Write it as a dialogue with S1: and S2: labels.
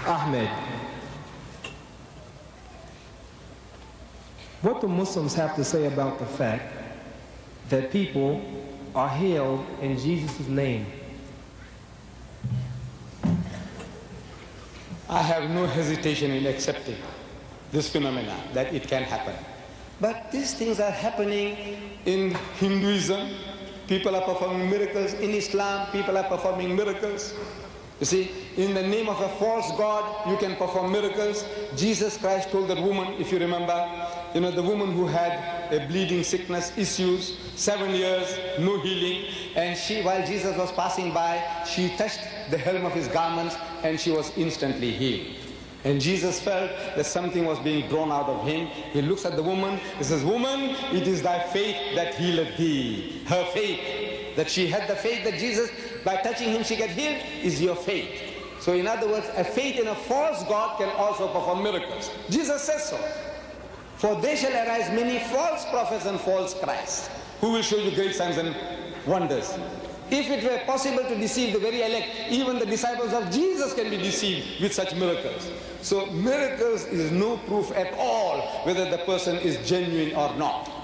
S1: Ahmed, what do Muslims have to say about the fact that people are healed in Jesus' name?
S2: I have no hesitation in accepting this phenomena, that it can happen. But these things are happening in Hinduism. People are performing miracles. In Islam, people are performing miracles. You see, in the name of a false god, you can perform miracles. Jesus Christ told that woman, if you remember, the woman who had a bleeding sickness, issues, 7 years, no healing. And she, while Jesus was passing by, she touched the hem of his garments and she was instantly healed. And Jesus felt that something was being drawn out of him. He looks at the woman, he says, "Woman, it is thy faith that healeth thee." Her faith, that she had the faith that Jesus, by touching him she get healed, is your faith. So in other words, a faith in a false God can also perform miracles. Jesus says so. For there shall arise many false prophets and false Christs, who will show you great signs and wonders. If it were possible to deceive the very elect, even the disciples of Jesus can be deceived with such miracles. So miracles is no proof at all whether the person is genuine or not.